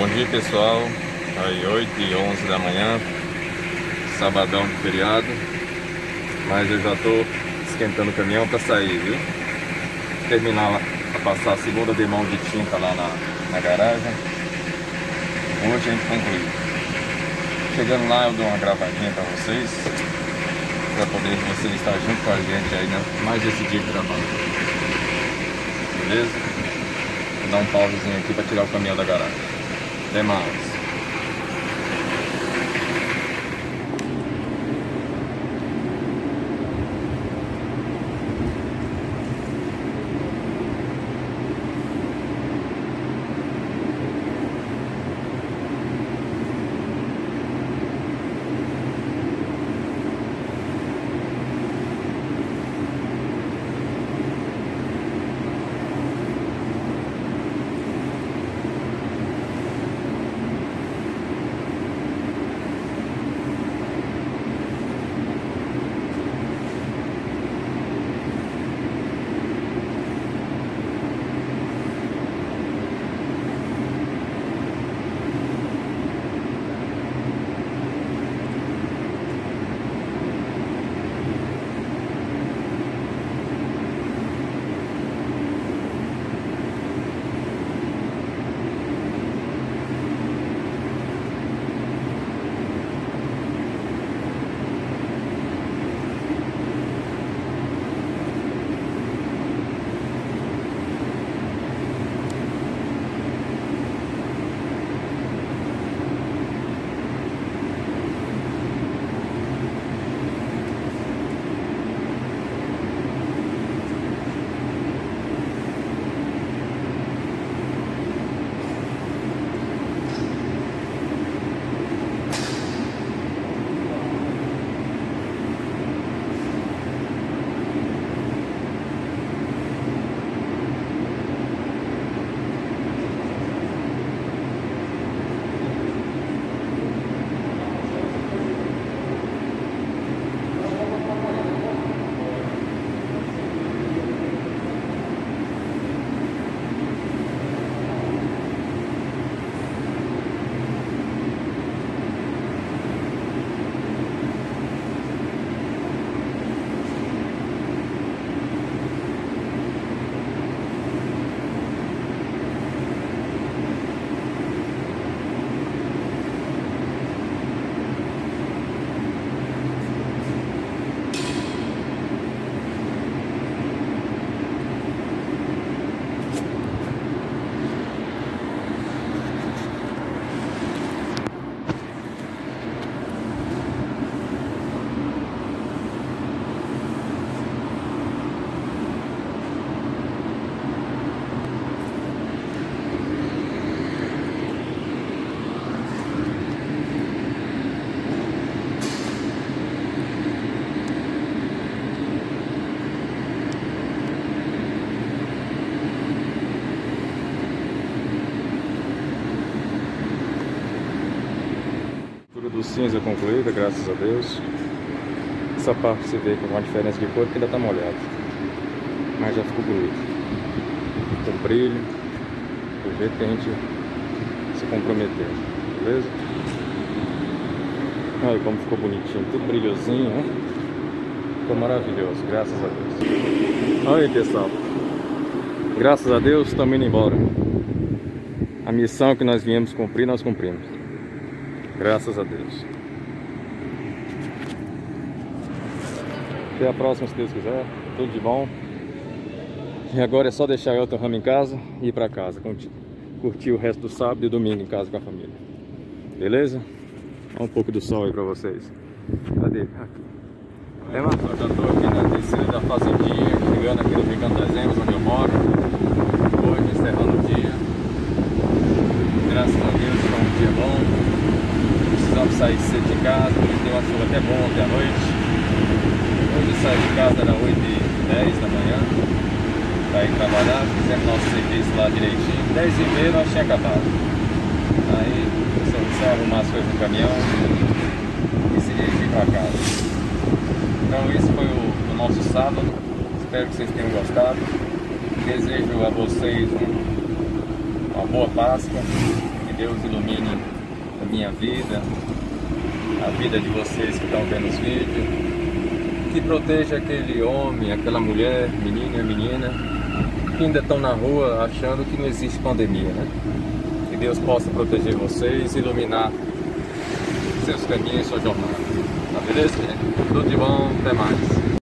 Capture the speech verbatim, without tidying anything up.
Bom dia, pessoal. Aí oito e onze da manhã, sabadão de feriado, mas eu já tô esquentando o caminhão para sair, viu? Terminar a passar a segunda demão de tinta lá na, na garagem. Hoje a gente conclui. Chegando lá eu dou uma gravadinha para vocês, para poder vocês estar junto com a gente aí, né? Mais esse dia de trabalho. Beleza? Vou dar um pausezinho aqui para tirar o caminhão da garagem. Até mais. Do cinza concluída, graças a Deus. Essa parte você vê com uma diferença de cor que ainda está molhado, mas já ficou bonito, com brilho, do jeito que a gente se comprometeu, beleza? Olha como ficou bonitinho, tudo brilhosinho, né? Ficou maravilhoso, graças a Deus. Olha aí, pessoal, graças a Deus estamos indo embora. A missão que nós viemos cumprir, nós cumprimos. Graças a Deus. Até a próxima, se Deus quiser. Tudo de bom. E agora é só deixar o ramo em casa e ir pra casa. Curtir o resto do sábado e domingo em casa com a família. Beleza? Olha um pouco do sol aí pra vocês. Cadê? Aqui. É, mano? Eu já tô aqui na descida da fazendinha, chegando aqui no Recanto das Emas, onde eu moro. Hoje encerrando o dia. Graças a Deus, foi um dia bom. Precisamos sair cedo de casa, porque deu uma chuva até boa ontem à noite. Hoje eu saí de casa, era oito e dez da manhã, para ir trabalhar, fizemos nosso serviço lá direitinho. dez e meia nós tínhamos acabado. Aí só arrumar as coisas no caminhão e se dirigir para casa. Então esse foi o, o nosso sábado. Espero que vocês tenham gostado. Desejo a vocês um, uma boa Páscoa. Que Deus ilumine a minha vida, a vida de vocês que estão vendo os vídeos. Que proteja aquele homem, aquela mulher, menino e menina, que ainda estão na rua achando que não existe pandemia, né? Que Deus possa proteger vocês, iluminar seus caminhos e sua jornada. Tá beleza, gente? Tudo de bom, até mais.